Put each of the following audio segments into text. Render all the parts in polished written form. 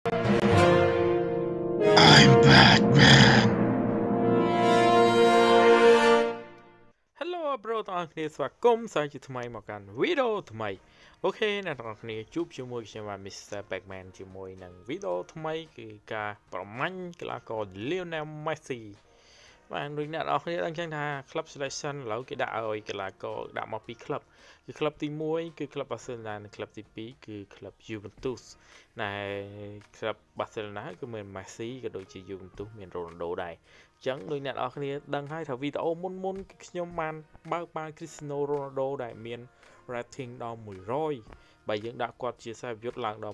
I'm Batman. Hello bro ទាំងអស់គ្នាស្វាគមន៍សាជាថ្មីមកកាន់វីដេអូថ្មីអូខេអ្នកទាំងអស់គ្នាជួបជាមួយខ្ញុំបាទ Mr. Batman ជាមួយនឹងវីដេអូថ្មីគឺការប្រមាញ់កីឡាករ Lionel Messi បាទដូចអ្នកទាំងអស់គ្នាដឹងចឹងថា Club Selection ឥឡូវគេដាក់ឲ្យកីឡាករដាក់មកពី Club គឺ Club ទី1គឺ Club Barcelona និង Club ទី2គឺ Club Juventus ណែ Club Barcelona គឺមាន Messi ក៏ដូចជា Juventus មាន Ronaldo ដែរចឹងដូចអ្នកនរគ្នាដឹងហើយថាវីដេអូមុនគឺខ្ញុំបានបើកបាន Cristiano Ronaldo ដែលមាន rating ដល់100បើយើងដាក់គាត់ជាខ្សែយុទ្ធឡើងដល់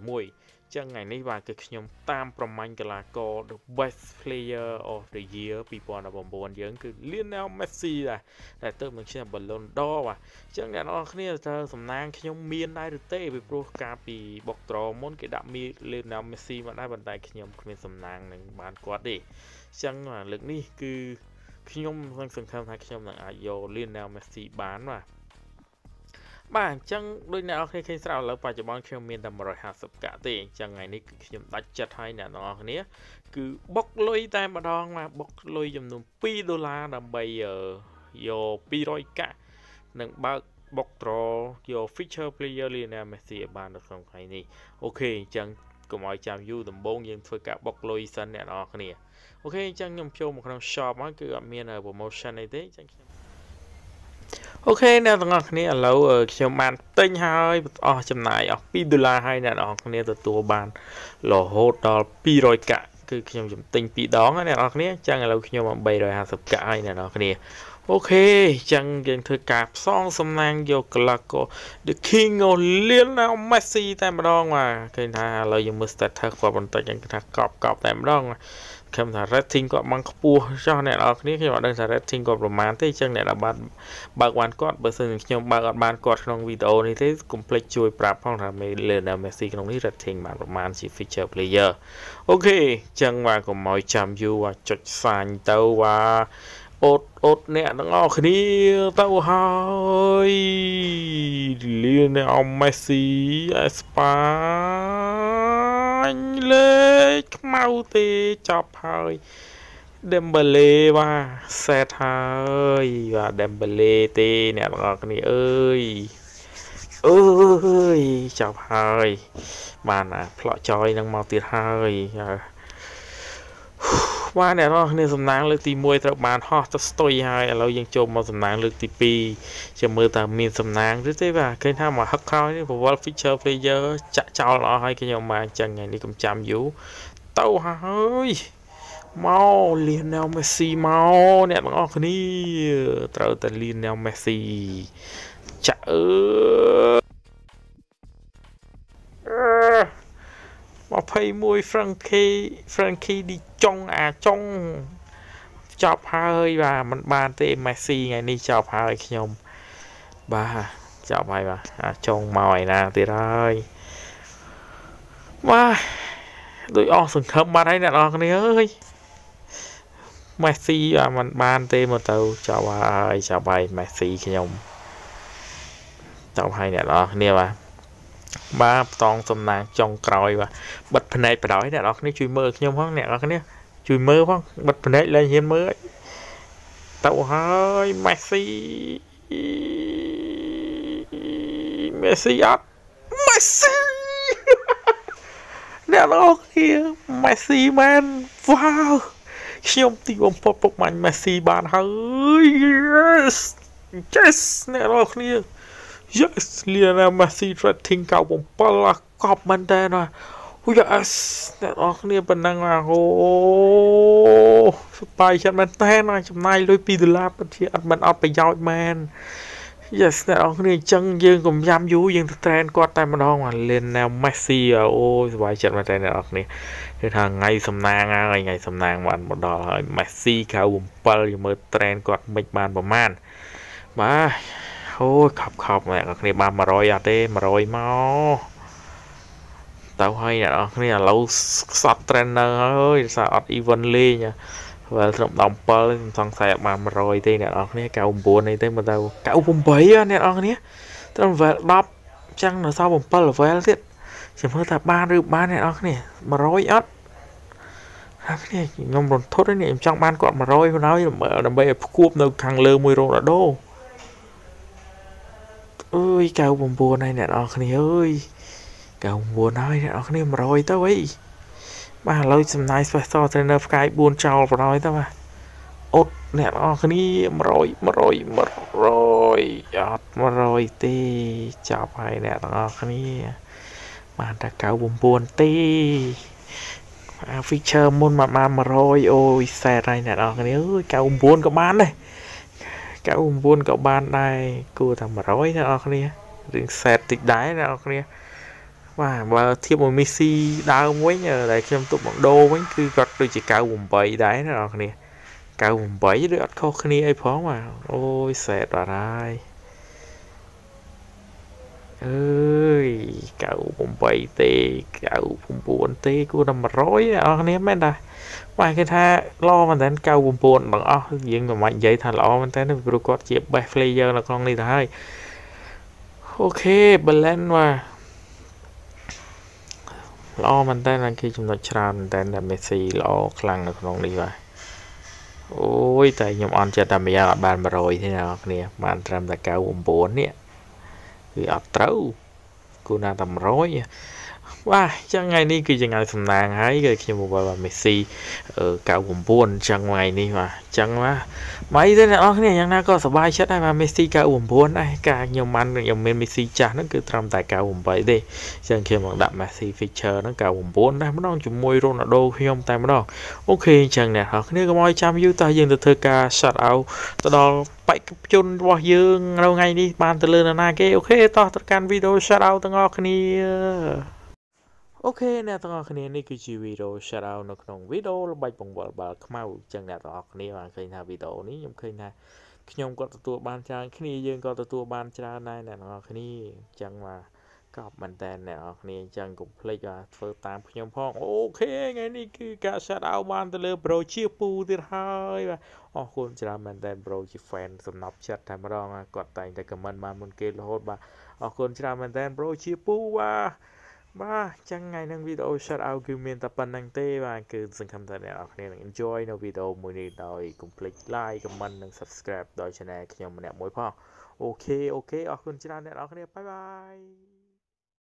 101ចឹងថ្ងៃនេះបាទគឺខ្ញុំតាមប្រមាញ់កីឡាករ The Best Player of the Year 2019យើងគឺ Lionel Messi ដែលទៅនឹងខ្ញុំ Ballon d'Or បាទចឹងអ្នកនរគ្នាតើសំណាងខ្ញុំមានដែរឬទេពីព្រោះកាលពីបុកត្រមុនគេដាក់មី Lionel Messi មកដែរប៉ុន្តែខ្ញុំគ្មានសំណាងនឹងបានគាត់ទេចឹងលើកនេះគឺខ្ញុំសង្ឃឹមថាខ្ញុំនឹងអាចយក Lionel Messi បានបាទអញ្ចឹងដូចអ្នកនរគ្នាឃើញស្រាប់ឥឡូវបច្ចុប្បន្នខ្ញុំមានតែ150កាក់ទេអញ្ចឹងថ្ងៃនេះគឺខ្ញុំដាច់ចិត្តឲ្យអ្នកនរគ្នាគឺបុកលុយតែម្ដងមកបុកលុយចំនួន$2ដើម្បីយក200កាក់និងបើកបុកត្រយក feature player Lionel Messi ឲ្យបាននៅក្នុងថ្ងៃនេះអូខេអញ្ចឹងកុំឲ្យចាំយូរដំបូងយើងធ្វើការបុកលុយសិនអ្នកនរគ្នាអូខេអញ្ចឹងខ្ញុំចូលមកក្នុង shop មកគឺអត់មាន promotion អីទេអញ្ចឹងខ្ញុំអូខេអ្នកទាំងអស់គ្នាឥឡូវខ្ញុំបានទិញហើយអស់ចំណាយអស់$2ហើយអ្នកទាំងអស់គ្នាទទួលបានរហូតដល់200កាក់គឺខ្ញុំជំទិញ2ដងអ្នកទាំងអស់គ្នាអញ្ចឹងឥឡូវខ្ញុំបាន350កាក់ហើយអ្នកទាំងអស់គ្នាអូខេអញ្ចឹងយើងធ្វើការផ្សងសំណាងយកកីឡាករ The King of Lionel Messi តែម្ដងបាទឃើញថាឥឡូវយើងមើល status គាត់បន្តិចយើងថាកប់តែម្ដងខ្ញុំថា rating គាត់បានខ្ពស់ចុះអ្នកនរគ្នាខ្ញុំអត់ដឹងថា rating គាត់ប្រមាណទេអញ្ចឹងអ្នកដែលបានបើកបានគាត់បើសិនខ្ញុំបើកអត់បានគាត់ក្នុងវីដេអូនេះទេកុំភ្លេចជួយប្រាប់ផងថា Lionel Messi ក្នុងនេះ rating បានប្រមាណជា feature player អូខេអញ្ចឹងបាទកុំឲ្យចាំយូរចុចសាញទៅបាទអូតអ្នកទាំងអស់គ្នាទៅហើយ Lionel Messi អេស្ប៉ាញលេខខ្មៅទេចប់ហើយ Dembele បាទសេតហើយបាទ Dembele ទេអ្នកទាំងអស់គ្នាអើយចប់ហើយបានផ្លោះចយនឹងមកទៀតហើយបាទអ្នកនរគ្នាសំណាងលើកទី1ត្រូវបានហោះទៅស្ទុយហើយឥឡូវយើងចូលមកសំណាងលើកទី2ចាំមើលតើមានសំណាងឬទេបាទឃើញថាមកហឹកក្រោយនេះ World Feature Player ចាក់ចោលអស់ហើយខ្ញុំមកអញ្ចឹងថ្ងៃនេះកុំចាំយូរទៅហើយមក Lionel Messi មកអ្នកទាំងអស់គ្នាត្រូវតែ Lionel Messi ចាក់21 Frankie De Jong អាចុងចប់ហើយបាទมันបានទេ Messi ថ្ងៃនេះចប់ហើយខ្ញុំបាទចប់ហើយបាទអាចុងមកឯណាទៀតហើយបាទដូចអស់សង្ឃឹមបាត់ហើយអ្នកនរគ្នាអើយ Messi มันបានទេមកទៅចប់ហើយ Messi ខ្ញុំចប់ហើយអ្នកនរគ្នាបាទផ្តងសំណាងចុងក្រោយបាទបិទភ្នែកបដ ாய் អ្នកនរគ្នាជួយមើលខ្ញុំផងអ្នកនរគ្នាជួយមើលផងបិទភ្នែកលែងហ៊ានមើលទៅហើយ Messi អត់ Messi អ្នកនរគ្នា Messi មែនវ៉ាវខ្ញុំទីបំផុតពុកមាញ់ Messi បានហើយ yes អ្នកនរគ្នា yes Lionel Messi rating 97កប់មែនតើណា yes អ្នកនរគ្នាប៉ុណ្ណឹងអូសប្បាយចិត្តមែនតើណាចំណាយលុយ$2ពិតជាអត់ប្រយោជន៍មែន yes អ្នកនរគ្នាអញ្ចឹងយើងកុំយ៉ាំយូរយើងទៅ train គាត់តែម្ដងបាទ Lionel Messi អូយសប្បាយចិត្តមែនតើអ្នកនរគ្នាគឺថាថ្ងៃសំណាងហើយថ្ងៃសំណាងបានមកដល់ហើយ Messi 97យើងមើល train គាត់មិនបានប្រមាណបាទអូយខប់អ្នកនរគ្នាបាន100អត់ទេ100មកទៅហើយអ្នកនរគ្នាឥឡូវខ្សត់ trainer ហើយសារអត់ event លេងwell ត្រឹម17សង្ស័យអត់បាន100ទេអ្នកនរគ្នា99នេះទេមកទៅ98អ្នកនរគ្នាត្រឹម well 10ចឹងនៅសល់7 level ទៀតចាំមើលថាបានឬបានអ្នកនរគ្នា100អត់ហើយនេះខ្ញុំរន្ធត់នេះខ្ញុំចង់បានគាត់100បណ្ដោយដើម្បីឲ្យផ្គួបនៅខាងលើមួយរ៉ូណាល់ដូអើយ99ហើយអ្នកនរគ្នាអើយ99ហើយអ្នកនរគ្នា100ទៅអីបាទឥឡូវសំណាយ Special Trainer ផ្កាយ4ចោលបណ្ដោយទៅបាទអត់អ្នកនរគ្នា100អត់100ទេចាប់ហើយអ្នកនរគ្នាបានតែ99ទេ feature មុនមកបាន100អូយសែតហើយអ្នកនរគ្នាអើយ99ក៏បានដែរ99ក៏បានដែរគួរថា100អ្នកនរគ្នារឿងសែតតិចដែរអ្នកនរគ្នាបាទបើធៀបមួយមីស៊ីដើមវិញដែលខ្ញុំទុកមកដូរវិញគឺគាត់ដូចជា98ដែរអ្នកនរគ្នា98ឬអត់ខុសគ្នាអីផងបាទអូយសែតបាត់ហើយអើយ98ទេ99ទេគួរតែ100អ្នកនរគ្នាមែនតាបាទគេថាល្អមែនតើ99ទាំងអស់យើងមិនបាច់និយាយថាល្អមែនតើព្រោះគាត់ជា best player នៅក្នុងនេះទៅហើយអូខេ balance បាទល្អមែនតើគេចំណុចច្រើនមែនតើមេស៊ីល្អខ្លាំងនៅក្នុងនេះបាទអូយតែខ្ញុំអន់ចិត្តតែម្យ៉ាងអត់បាន100ទេអ្នកនរគ្នាបានត្រឹមតែ99នេះគឺអត់ត្រូវគួរណាតែ100បាទចឹងថ្ងៃនេះគឺជាថ្ងៃសំណាងហើយគឺខ្ញុំមកបើមេស៊ី99ចឹងថ្ងៃនេះបាទចឹងបាទមិនអីទេអ្នកនរគ្នាយ៉ាងណាក៏សប្បាយចិត្តដែរបាទមេស៊ី99ដែរការខ្ញុំមានមេស៊ីចាស់ហ្នឹងគឺត្រឹមតែ98ទេចឹងខ្ញុំមកដាក់មេស៊ី feature ហ្នឹង99ដែរម្ដងជាមួយរ៉ូណាល់ដូខ្ញុំតែម្ដងអូខេចឹងអ្នកនរគ្នាកុំឲ្យចាំយូរតើយើងទៅធ្វើការ shout out ទៅដល់បេក្ខជនរបស់យើងនៅថ្ងៃនេះបានទៅលើនរណាគេអូខេតោះទៅកាន់វីដេអូ shout out ទាំងអស់គ្នាអូខេអ្នកទាំងអស់គ្នានេះគឺជាវីដេអូ shout out នៅក្នុងវីដេអូល្បិចបង្វិលបាល់ខ្មៅចឹងអ្នកទាំងអស់គ្នាបានឃើញថាវីដេអូនេះខ្ញុំឃើញថាខ្ញុំក៏ទទួលបានច្រើនគ្នាយើងក៏ទទួលបានច្រើនដែរអ្នកទាំងអស់គ្នាចឹងបាទកប់មែនតើអ្នកទាំងអស់គ្នាចឹងកុំភ្លេចបាទធ្វើតាមខ្ញុំផងអូខេថ្ងៃនេះគឺការ shout out បានទៅលើ Bro ជាពូទៀតហើយបាទអរគុណច្រើនមែនតើ Bro ជា fan សំណប់ចិត្តតែម្ដងគាត់តែងតែ comment បានមុនគេរហូតបាទអរគុណច្រើនមែនតើ Bro ជាពូបាទចឹងថ្ងៃនឹងវីដេអូ shout out គឺមានតែប៉ុណ្្នឹងទេបាទគឺសង្ឃឹមថាអ្នកនរគ្នានឹង enjoy នៅវីដេអូមួយនេះដោយកុំភ្លេច like comment និង subscribe ដល់ channel ខ្ញុំម្នាក់មួយផងអូខេអរគុណច្រើនអ្នកនរគ្នាបាយបាយ